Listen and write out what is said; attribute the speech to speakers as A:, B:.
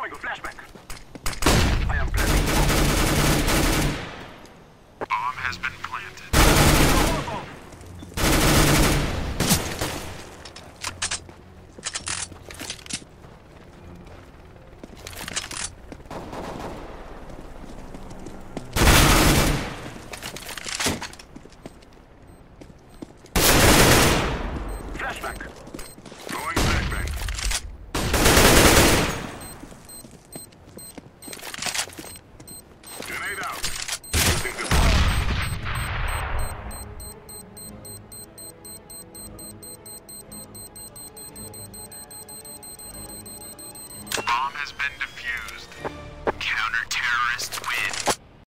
A: Throwing a flashback. I am planting.
B: Bomb has been planted.
A: Flashback.